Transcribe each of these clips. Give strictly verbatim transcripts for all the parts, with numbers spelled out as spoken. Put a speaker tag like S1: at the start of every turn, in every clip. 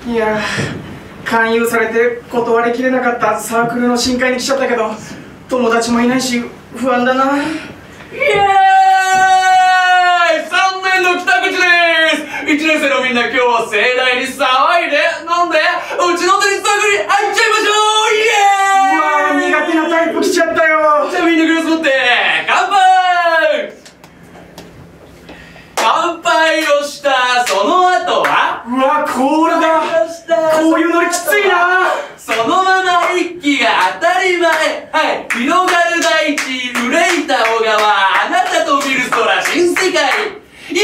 S1: いやー、勧誘されて断りきれなかったサークルの新会に来ちゃったけど、友達もいないし不安だな。イエーイ、さんねんの北口です。いちねん生のみんな、今日は盛大に騒いで飲んでうちのテニスサークルに入っちゃいましょう。イエーイ。うわー、苦手なタイプ来ちゃったよ。じゃあみんなグラス持って乾杯。乾杯をしたその後は、うわ、コールだ。こういうノリきついな。そのまま一気が当たり前。はい、広がる大地、憂いた小川、あなたと見る空、新世界。イ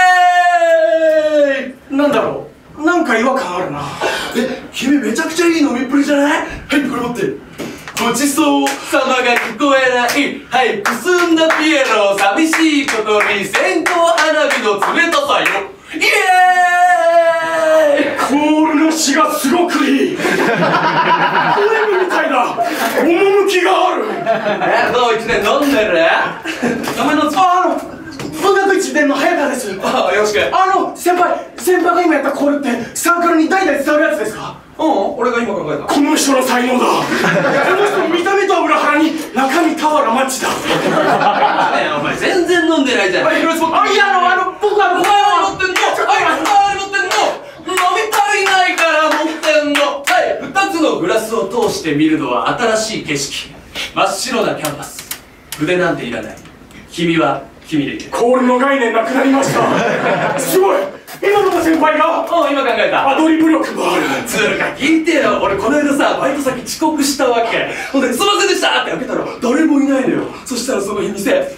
S1: エーイ。なんだろう、なんか違和感あるな。
S2: え、君めちゃくちゃいい飲みっぷりじゃない？はい、これ持って。ごちそうさまが聞こえない。はい、くすんだピエロ、寂しいことに線香花火の冷たさよ。イエーイ。
S1: コールの詩がすごくいい。ポエムみたいだ。趣がある。
S2: え、どう一年飲んでる？
S1: 名前のつあの文学一年の早川です。
S2: あ、よろしく。
S1: あの先輩、先輩が今やったコールってサークルに代々伝わるやつですか？
S2: うん、俺が今考えた。
S1: この人の才能だ。この人見た目とは裏腹に中身俵マッチだ。
S2: ねえ、お前全然飲んでないじゃん。はい、広島。
S1: あ、いや、あの、あの、僕は、
S2: お前は持ってんの。はい、はい、持ってんの。飲み足りないから持ってんの。はい、二つのグラスを通して見るのは新しい景色。真っ白なキャンバス。筆なんていらない。君は君でいる。
S1: コールの概念なくなりました。すごい。今の先輩が、
S2: うん、今考えた。
S1: アドリブ力もある。
S2: つうか聞いてよ。俺この間さ、バイト先遅刻したわけ。ほんで、すいませんでしたって開けたら誰もいないのよ。そしたらその日店、定休日で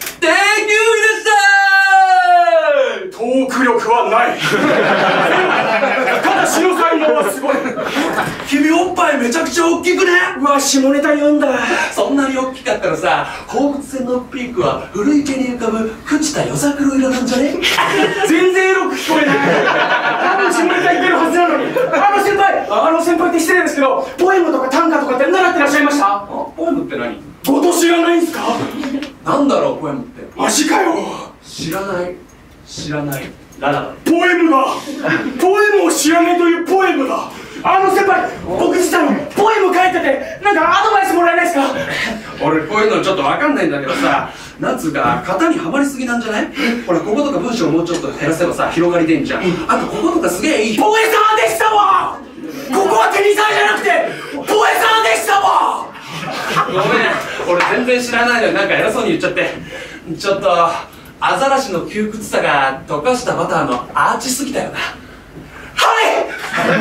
S2: したー。
S1: トーク力はない。ただしの才能はすごい。
S2: 君おっぱいめちゃくちゃ大きくね。
S1: うわ、下ネタ読んだ。
S2: そんなに大きかったらさ、放物線のピークは古池に浮かぶ朽ちた夜桜色なんじゃね？
S1: 全然エロく聞こえない。多分下ネタ言ってるはずなのに。あの先輩、あの先輩って失礼ですけど、ポエムとか短歌とかって習ってらっしゃいました？
S2: あ、ポエムって何？
S1: ごと知らないんすか？
S2: なんだろう、ポエムって。
S1: マジかよ。
S2: 知らない、知らない。ララ
S1: ポエムだ。ポエムを知らないというポエムだ。あの先輩、僕実はポエム書いてて、なんかアドバイスもらえないですか？
S2: 俺こういうのちょっとわかんないんだけどさ、なんつうか型にはまりすぎなんじゃない？ほら、こことか文章をもうちょっと減らせばさ、広がり出んじゃん。あとこことかすげえいい。
S1: ポエサーでしたわ。ここはテニサーじゃなくてポエサーでしたわ。
S2: ごめん、俺全然知らないのになんか偉そうに言っちゃって。ちょっとアザラシの窮屈さが溶かしたバターのアーチすぎたよな。
S1: はい。